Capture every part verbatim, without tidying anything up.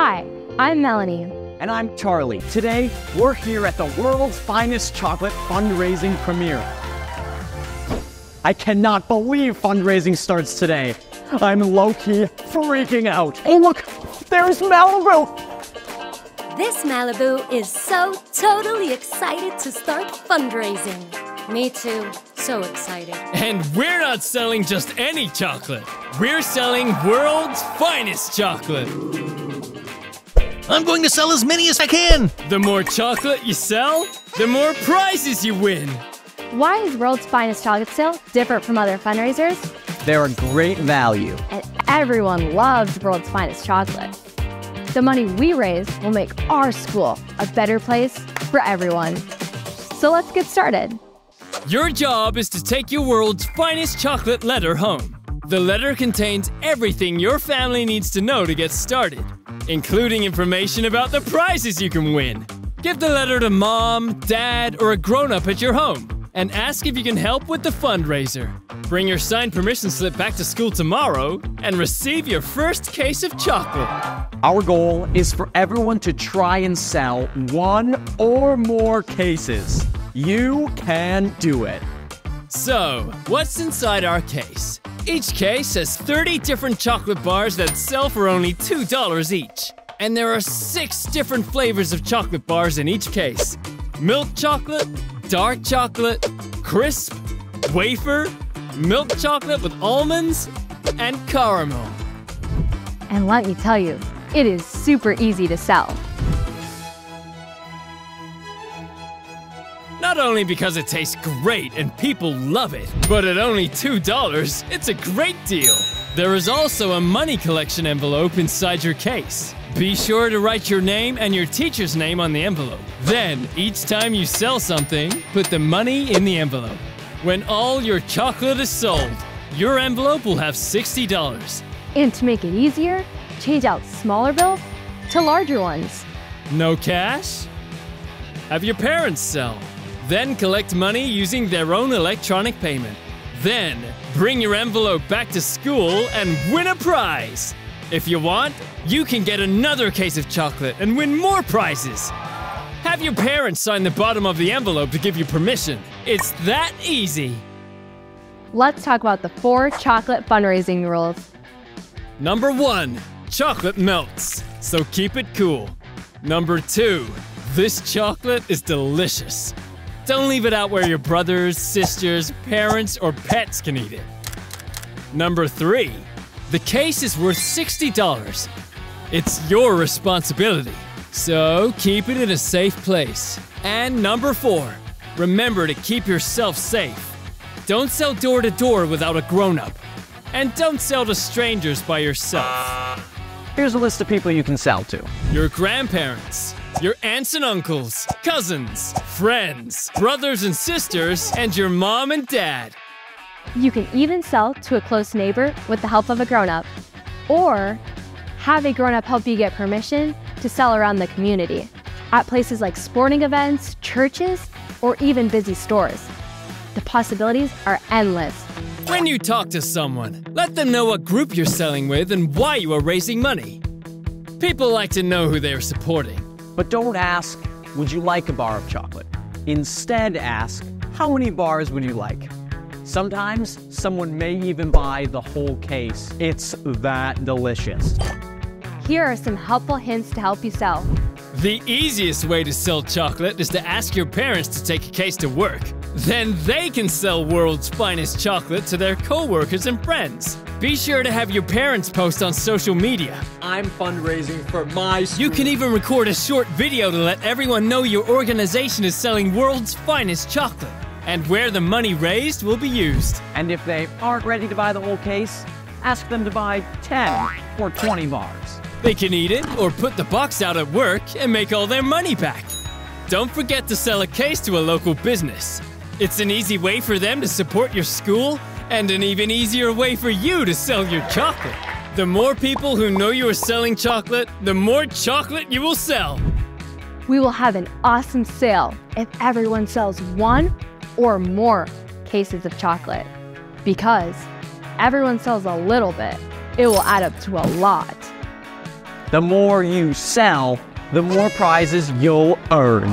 Hi, I'm Melanie. And I'm Charlie. Today, we're here at the world's finest chocolate fundraising premiere. I cannot believe fundraising starts today. I'm low-key freaking out. Oh look, there's Malibu! This Malibu is so totally excited to start fundraising. Me too, so excited. And we're not selling just any chocolate. We're selling world's finest chocolate. I'm going to sell as many as I can! The more chocolate you sell, the more prizes you win. Why is World's Finest Chocolate Sale different from other fundraisers? They're a great value. And everyone loves World's Finest Chocolate. The money we raise will make our school a better place for everyone. So let's get started. Your job is to take your world's finest chocolate letter home. The letter contains everything your family needs to know to get started, including information about the prizes you can win. Give the letter to mom, dad, or a grown-up at your home and ask if you can help with the fundraiser. Bring your signed permission slip back to school tomorrow and receive your first case of chocolate. Our goal is for everyone to try and sell one or more cases. You can do it. So, what's inside our case? Each case has thirty different chocolate bars that sell for only two dollars each. And there are six different flavors of chocolate bars in each case. Milk chocolate, dark chocolate, crisp, wafer, milk chocolate with almonds, and caramel. And let me tell you, it is super easy to sell. Not only because it tastes great and people love it, but at only two dollars, it's a great deal. There is also a money collection envelope inside your case. Be sure to write your name and your teacher's name on the envelope. Then, each time you sell something, put the money in the envelope. When all your chocolate is sold, your envelope will have sixty dollars. And to make it easier, change out smaller bills to larger ones. No cash? Have your parents sell. Then collect money using their own electronic payment. Then, bring your envelope back to school and win a prize. If you want, you can get another case of chocolate and win more prizes. Have your parents sign the bottom of the envelope to give you permission. It's that easy. Let's talk about the four chocolate fundraising rules. Number one, chocolate melts, so keep it cool. Number two, this chocolate is delicious. Don't leave it out where your brothers, sisters, parents, or pets can eat it. Number three, the case is worth sixty dollars. It's your responsibility, so keep it in a safe place. And number four, remember to keep yourself safe. Don't sell door to door without a grown-up. And don't sell to strangers by yourself. Here's a list of people you can sell to. Your grandparents, your aunts and uncles, cousins, friends, brothers and sisters, and your mom and dad. You can even sell to a close neighbor with the help of a grown-up, or have a grown-up help you get permission to sell around the community at places like sporting events, churches, or even busy stores. The possibilities are endless. When you talk to someone, let them know what group you're selling with and why you are raising money. People like to know who they are supporting. But don't ask, would you like a bar of chocolate? Instead ask, how many bars would you like? Sometimes, someone may even buy the whole case. It's that delicious. Here are some helpful hints to help you sell. The easiest way to sell chocolate is to ask your parents to take a case to work. Then they can sell world's finest chocolate to their co-workers and friends. Be sure to have your parents post on social media. I'm fundraising for my school. You can even record a short video to let everyone know your organization is selling world's finest chocolate and where the money raised will be used. And if they aren't ready to buy the whole case, ask them to buy ten or twenty bars. They can eat it or put the box out at work and make all their money back. Don't forget to sell a case to a local business. It's an easy way for them to support your school and an even easier way for you to sell your chocolate. The more people who know you are selling chocolate, the more chocolate you will sell. We will have an awesome sale if everyone sells one or more cases of chocolate. Because everyone sells a little bit, it will add up to a lot. The more you sell, the more prizes you'll earn.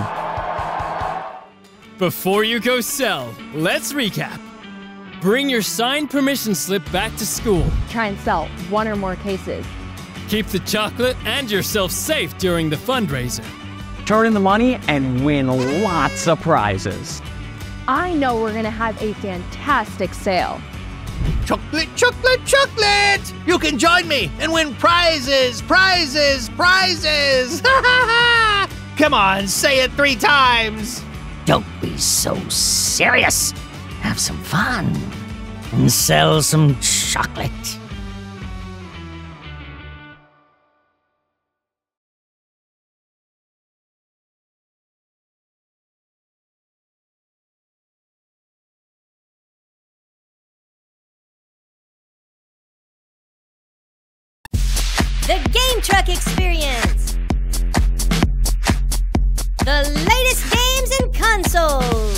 Before you go sell, let's recap. Bring your signed permission slip back to school. Try and sell one or more cases. Keep the chocolate and yourself safe during the fundraiser. Turn in the money and win lots of prizes. I know we're gonna have a fantastic sale. Chocolate, chocolate, chocolate! You can join me and win prizes, prizes, prizes! Come on, say it three times! Don't be so serious. Have some fun and sell some chocolate. The Game Truck Experience. The latest games and consoles.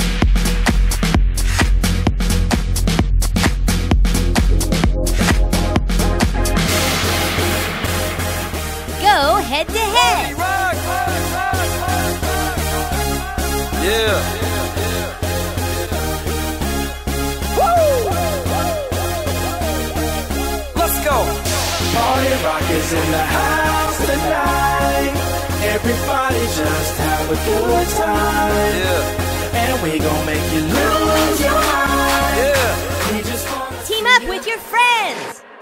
Go head to head. Yeah. Let's go. Party rock is in the house tonight. Everybody just have a good time. Yeah. And we gon' make you lose your mind. Yeah. We just wanna Team up with your friends.